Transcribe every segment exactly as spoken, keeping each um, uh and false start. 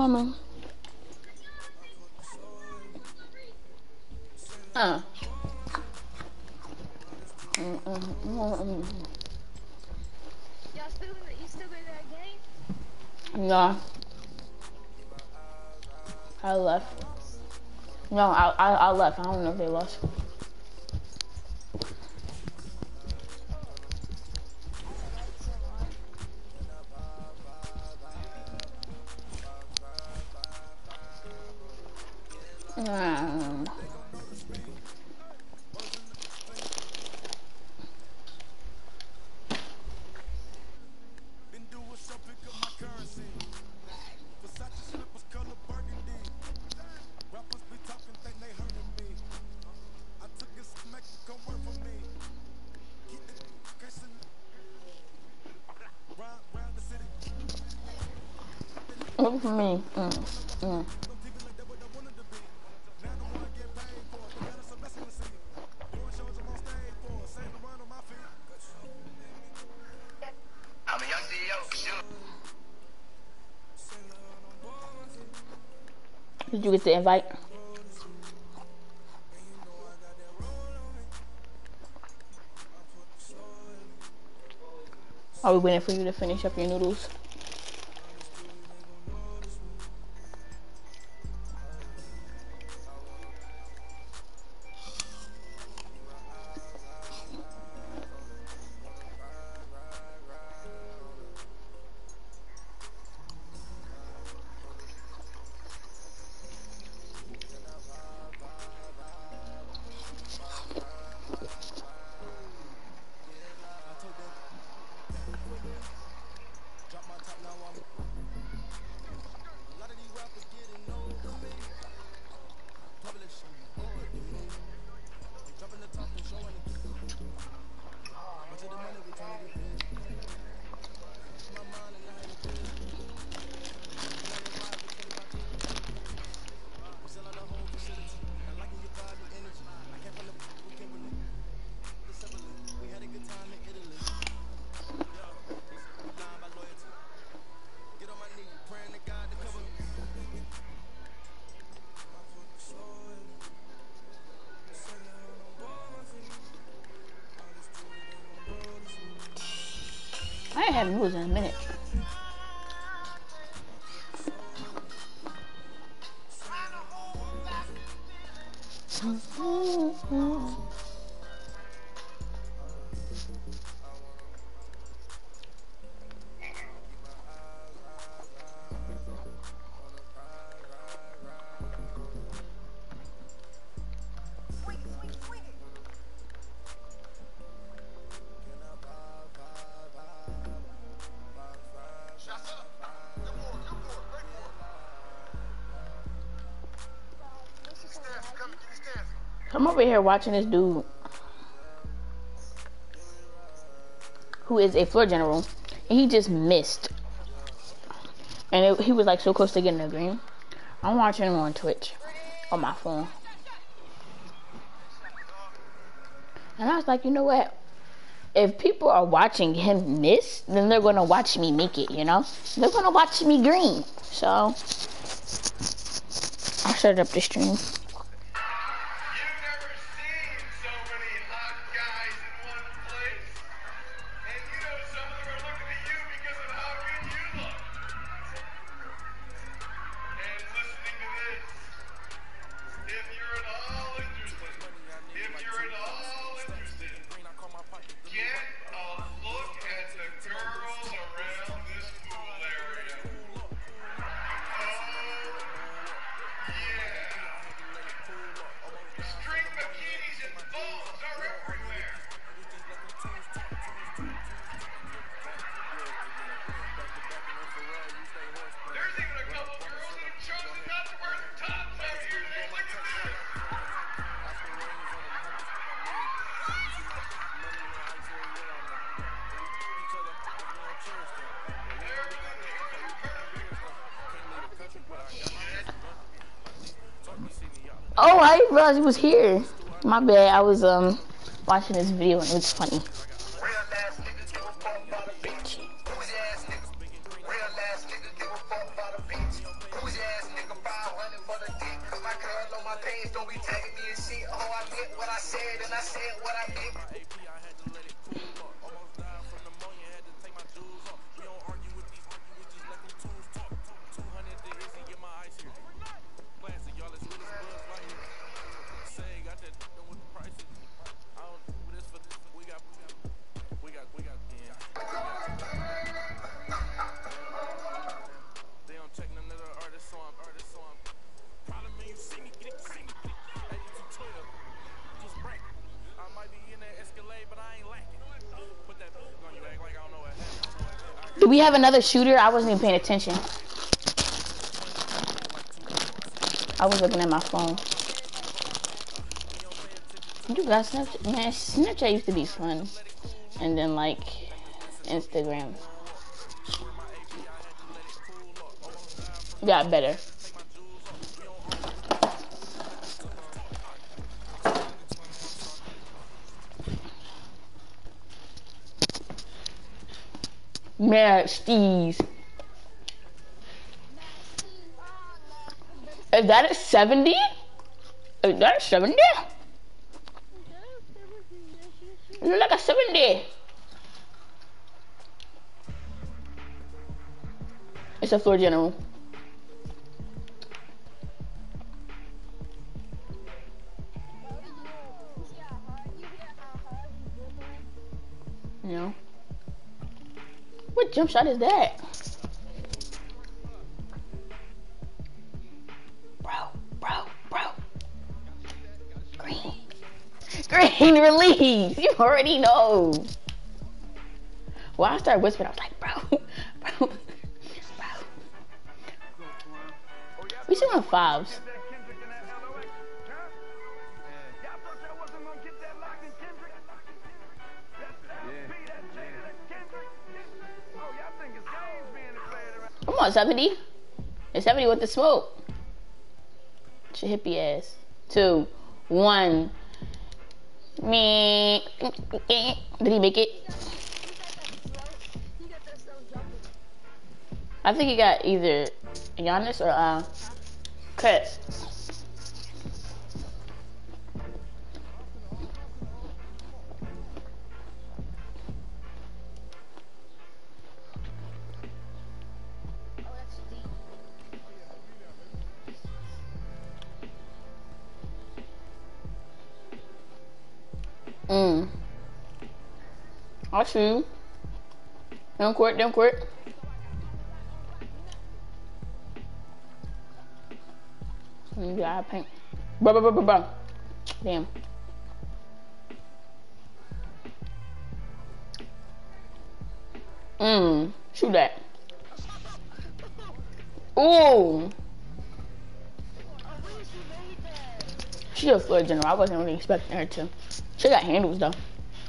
coming. Uh. Mm -mm -mm Y'all still in the, you still in that game? No, I left. Y'all lost. No, I, I I left. I don't know if they lost. I don't like so hard. Um, Look for me. Mm, mm. I'm a young C E O. Shoot. Did you get the invite? Are we waiting for you to finish up your noodles? I ain't had noodles in a minute. What's she coming Stairs, behind come you? and get the stairs. I'm over here watching this dude who is a floor general, and he just missed. And it, he was like so close to getting a green. I'm watching him on Twitch on my phone. And I was like, you know what? If people are watching him miss, then they're gonna watch me make it, you know? They're gonna watch me green. So I started up the stream. You've never seen so many hot guys in one place. And you know some of them are looking at you because of how good you look. And listening to this, if you're at all interested, if you're at all interested, get a look at the girls around this pool area. Oh, yeah. String bikinis and thongs are everywhere. There's even a couple girls that have chosen not to wear their tops out here today. Look at this. Oh, I didn't realize he was here. My bad. I was um watching this video and it was funny. Real ass niggas give a fuck about a bitch. Who's your ass nigga? Real ass niggas give a fuck about a bitch. Who's your Do we have another shooter? I wasn't even paying attention. I was looking at my phone. You got Snapchat? Man, Snapchat used to be fun. And then, like, Instagram got better. Nasties. Is that a seventy? Is that a seventy? You look like a seventy. It's a floor general. No. What jump shot is that? Bro, bro, bro. Green. Green release. You already know. Well, I started whispering. I was like, bro, bro, bro. We still on fives. Come on, seventy. It's seventy with the smoke. Should hippie ass. Two, one. Me. Did he make it? I think he got either Giannis or uh, Chris. Mm. I see you. Don't quit, don't quit. You got paint. Bro, bro, bro, bro, bro. Damn. Mmm. Shoot that. Ooh. She a floor general. I wasn't really expecting her to. She got handles though.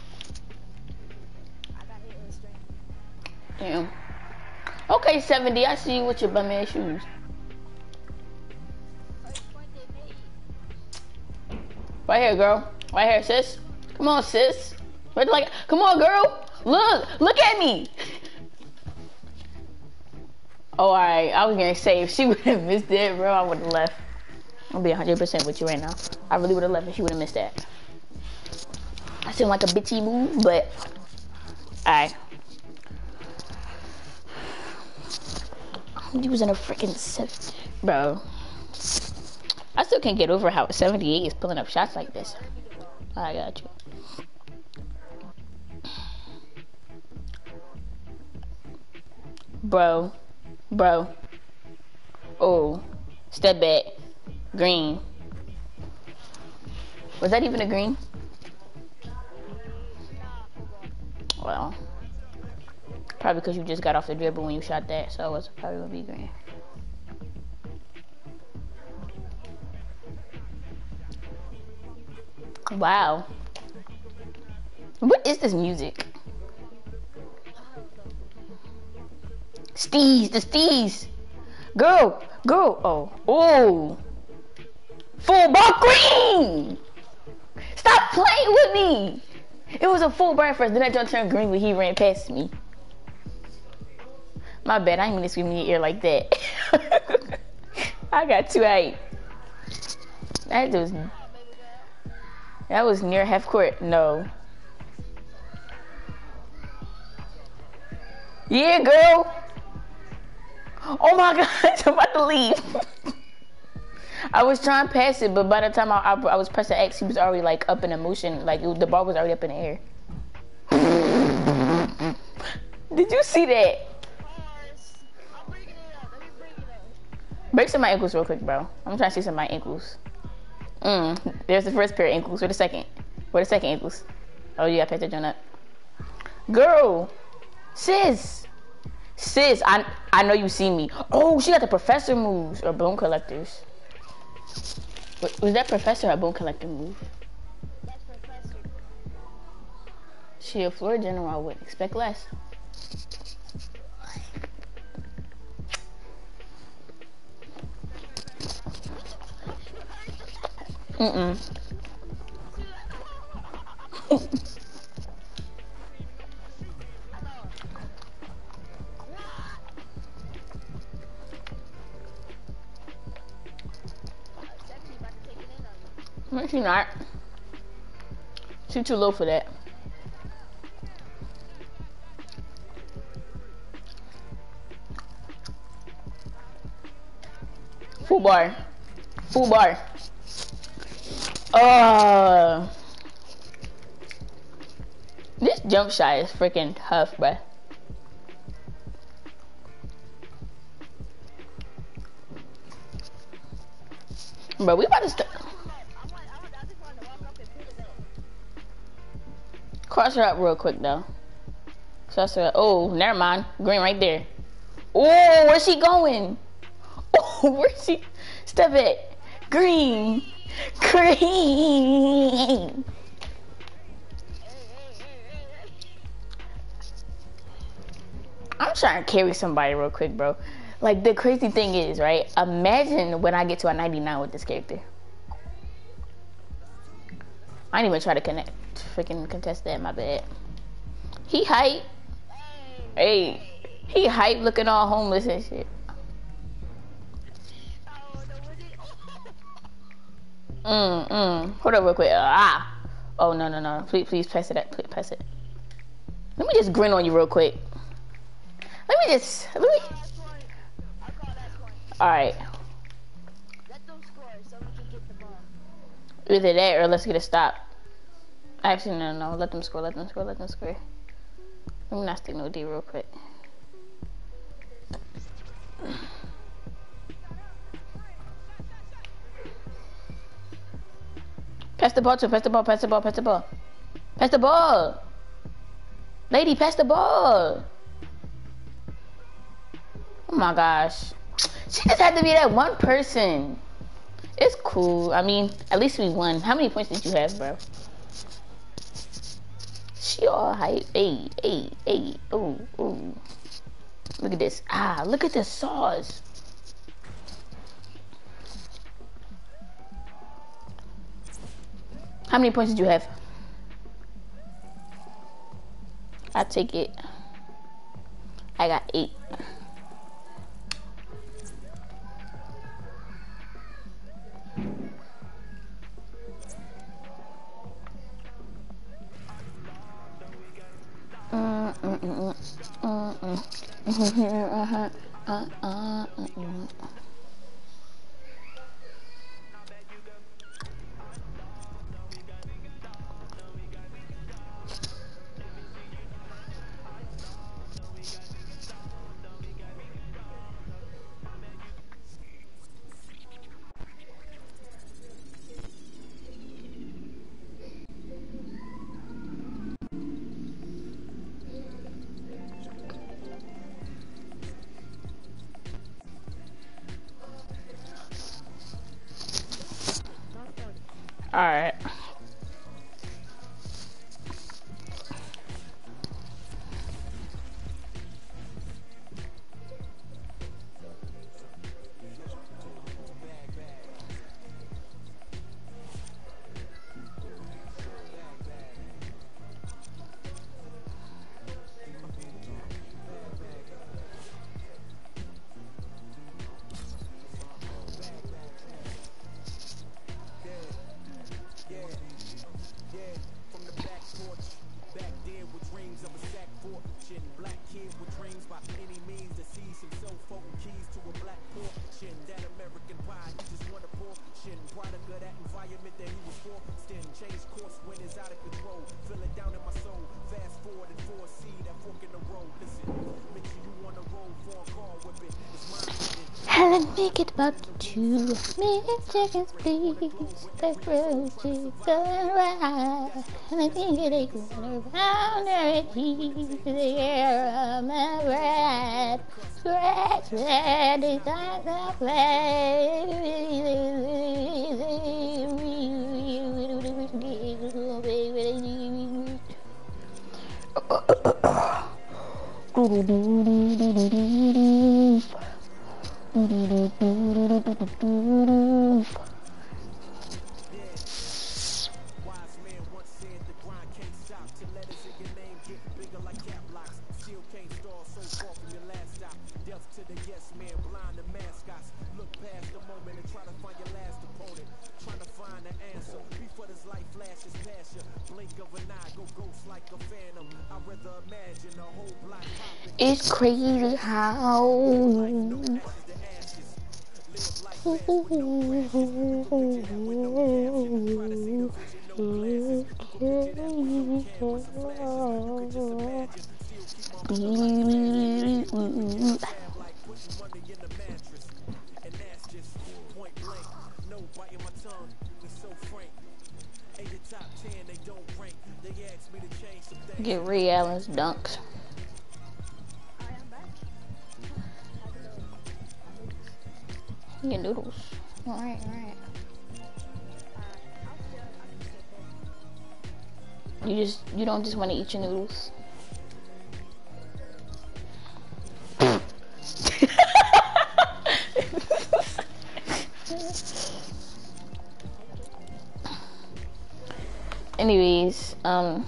Damn. Okay, seventy. I see you with your bum ass shoes. Right here, girl. Right here, sis. Come on, sis. Right, like, come on, girl. Look, look at me. Oh, alright. I was gonna say if she would have missed it, bro, I would have left. I'll be one hundred percent with you right now. I really would have left if she would have missed that. I seem like a bitchy move, but alright. I'm using a freaking seven, bro. I still can't get over how seventy-eight is pulling up shots like this. I got you. Bro. Bro. Oh. Step back. Green. Was that even a green? Well. Probably because you just got off the dribble when you shot that, so it's probably gonna be green. Wow. What is this music? Steez, the Steez. Girl, girl. Oh, oh. Full ball green. Stop playing with me. It was a full bar first, then I just turned green when he ran past me. My bad, I didn't mean to scream in your ear like that. I got too hype. That was That was near half court. No. Yeah, girl. Oh my gosh, I'm about to leave. I was trying to pass it, but by the time I, I, I was pressing X, he was already like up in a motion. Like it, the ball was already up in the air. Did you see that? I'm bringing it up. Let me bring it up. Break some of my ankles real quick, bro. I'm trying to see some of my ankles. Mm, there's the first pair of ankles. Where the second? Where the second ankles? Oh, you got to pass that joint up. Girl, sis, sis, I I know you see me. Oh, she got the professor moves or bone collectors. Was that professor or bone collector move? That's Professor. She a floor general. I wouldn't expect less. Mm-mm. No, she not. She too low for that. Full bar. Full bar. Uh, this jump shot is freaking tough, bruh. Bro, we about to start. Cross her up real quick though. Cross her up. Oh, never mind. Green right there. Oh, where's she going? Oh, where's she? Step it. Green. Green. I'm trying to carry somebody real quick, bro. Like, the crazy thing is, right? Imagine when I get to a ninety-nine with this character. I didn't even try to connect. Freaking contest that, my bad. He hype. Hey. He hype looking all homeless and shit. Mm, mm. Hold up real quick. Ah. Oh, no, no, no. Please, please pass it up. Please pass it. Let me just grin on you real quick. Let me just, let me. Alright. Let them score so we can get the ball. Either that or let's get a stop. Actually, no, no. Let them score, let them score, let them score. Let me not stick no D real quick. Pass the ball to, pass the ball, pass the ball, pass the ball. Pass the ball. Lady, pass the ball. Oh my gosh. She just had to be that one person. It's cool. I mean, at least we won. How many points did you have, bro? She all hype. Hey, hey, hey. Ooh, ooh. Look at this. Ah, look at the sauce. How many points did you have? I take it. I got eight. Mm, mm, mm, mm, mm, mm. uh, uh, mm. All right. make it about two. Make chickens, please. The grilled chicken right. And I think they go around their teeth. The air of my breath. Scratch that, it's like a It's crazy how get Ray Allen's dunks. Get noodles. Alright, alright. You just, you don't just want to eat your noodles. Anyways, um,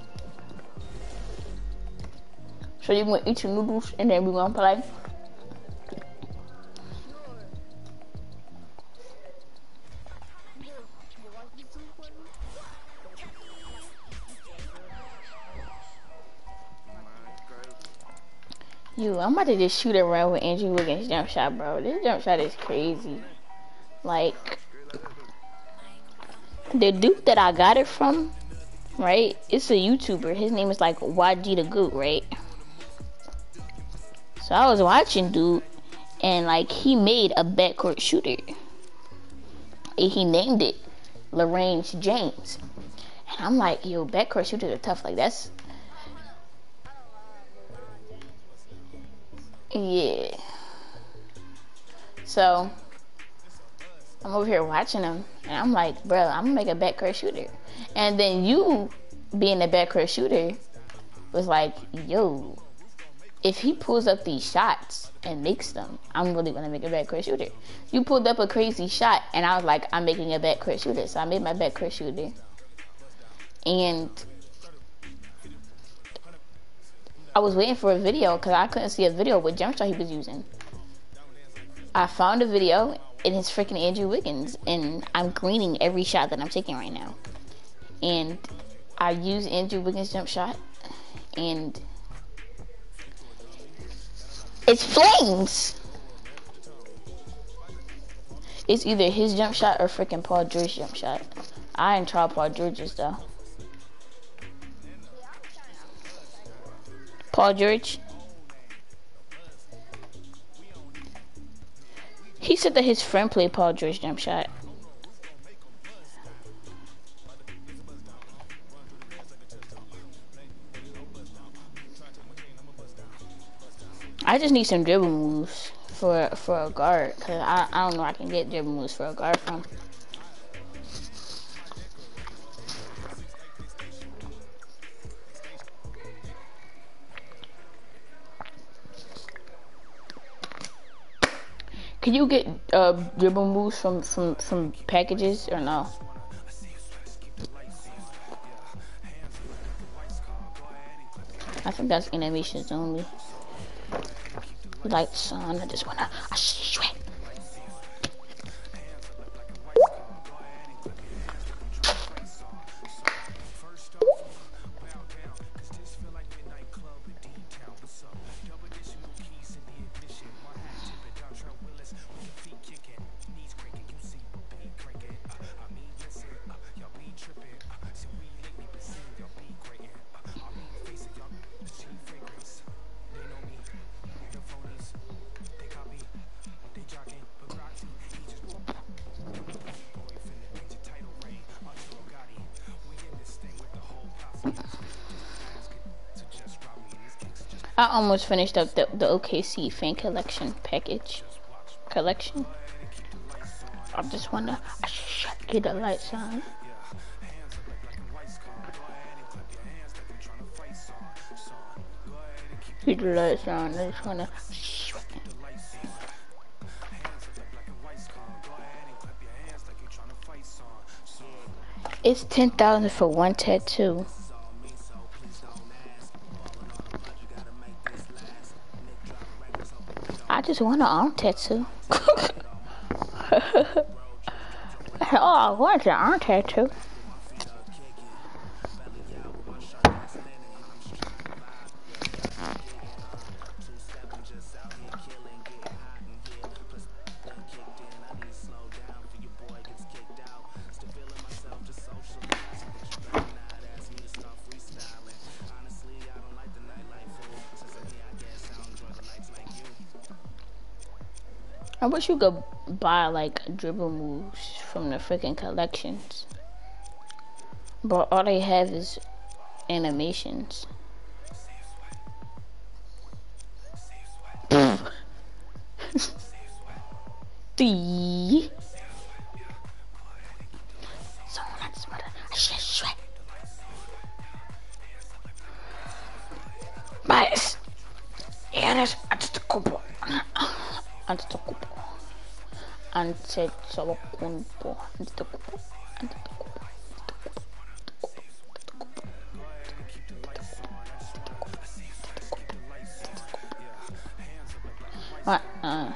so you gonna eat your noodles and then we gonna play. You, I'm about to just shoot around with Andrew Wiggins jump shot, bro. This jump shot is crazy. Like, the dude that I got it from, right? It's a YouTuber. His name is like Y G the Goot, right? So I was watching dude, and like he made a backcourt shooter, and he named it Lorraine James. And I'm like, yo, backcourt shooters are tough. Like that's. Yeah. So I'm over here watching him, and I'm like, bro, I'm gonna make a backcourt shooter. And then you, being a backcourt shooter, was like, yo, if he pulls up these shots and makes them, I'm really gonna make a backcourt shooter. You pulled up a crazy shot, and I was like, I'm making a backcourt shooter. So I made my backcourt shooter, and I was waiting for a video because I couldn't see a video what jump shot he was using. I found a video, and it's freaking Andrew Wiggins, and I'm gleaning every shot that I'm taking right now. And I use Andrew Wiggins jump shot, and it's flames. It's either his jump shot or freaking Paul George's jump shot. I ain't tried Paul George's though. Paul George. He said that his friend played Paul George jump shot. I just need some dribble moves for for a guard, cause I I don't know where I can get dribble moves for a guard from. Can you get uh, dribble moves from, from, from packages or no? I think that's animations only. Like, son, I just wanna, I see you. I almost finished up the, the O K C fan collection package. Collection. I just wanna get the lights on. Get the lights on. I just wanna. It's ten thousand for one tattoo. I just want an arm tattoo. Oh, I want an arm tattoo. I wish you could buy like dribble moves from the freaking collections, but all they have is animations. The Mas eres Antetokounmpo, Antetokounmpo, Antetokounmpo, Antetokounmpo, Antetokounmpo. What? Uh.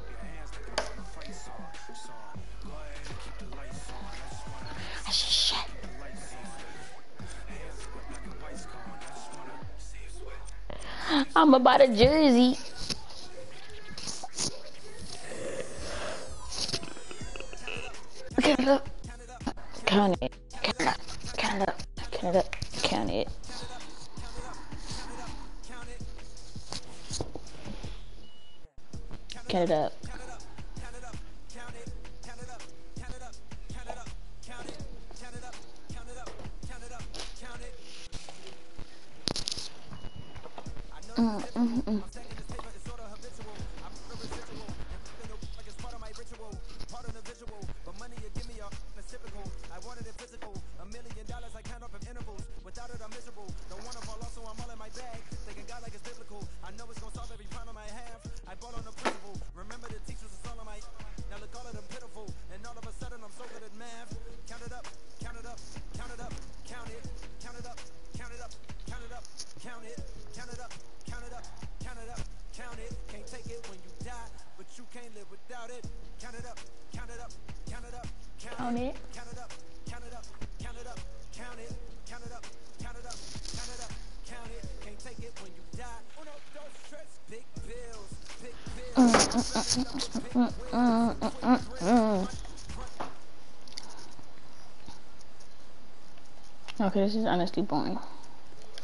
I'm about a jersey. Count it up. Count it. Count it up. Count it up. Count it up. Count it. Count it up. Mm, mm, mm. Count it. Mm, mm, mm, mm, mm, mm. Okay, this is honestly boring.